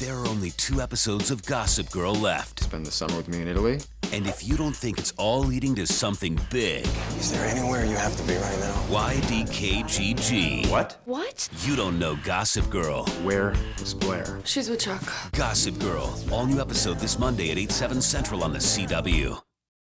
There are only 2 episodes of Gossip Girl left. Spend the summer with me in Italy? And if you don't think it's all leading to something big... Is there anywhere you have to be right now? YDKGG. What? What? You don't know Gossip Girl. Where is Blair? She's with Chuck. Gossip Girl. All new episode this Monday at 8/7 Central on the CW.